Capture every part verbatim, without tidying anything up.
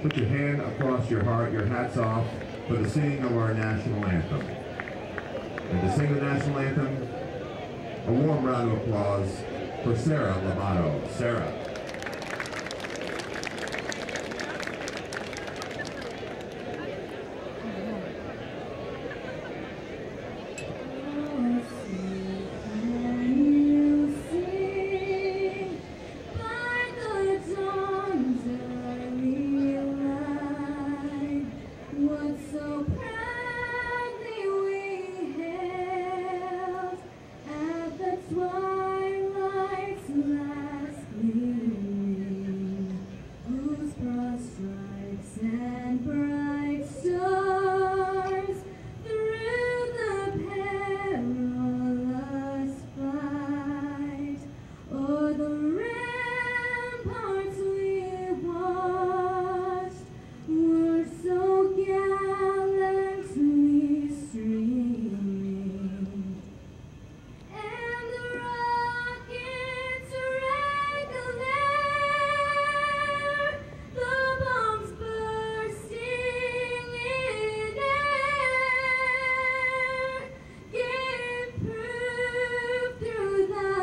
put your hand across your heart, your hats off for the singing of our national anthem. And to sing the national anthem, a warm round of applause for Sara Lovato. Sara. Twilight's last gleaming, whose broad stripes and bright stars through the perilous fight, o'er the ramparts we watched, were so gallantly streaming. And the rockets regular, the bombs bursting in air, gave proof through the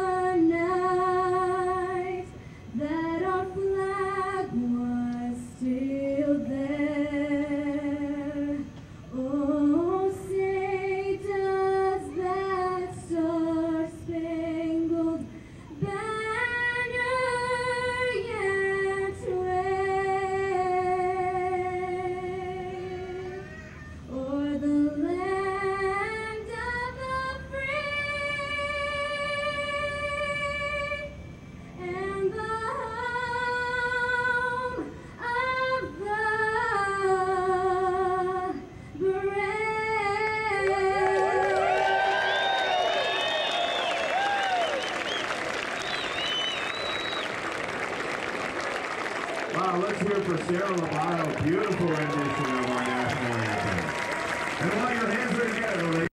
night that our flag was still there. Oh, say does that star-spangled banner yet wave o'er the land of the free and the home of the brave? Wow, let's hear for Sara Lovato. Beautiful rendition of our national anthem. And while your hands are together, ladies.